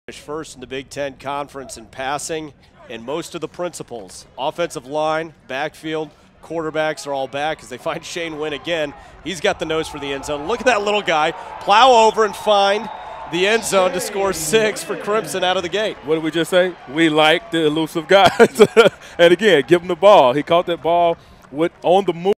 First in the Big Ten Conference in passing, and most of the principals, offensive line, backfield, quarterbacks are all back as they find Shane Wynn again. He's got the nose for the end zone. Look at that little guy plow over and find the end zone to score 6 for Crimson out of the gate. What did we just say? We like the elusive guys. And again, give him the ball. He caught that ball on the move.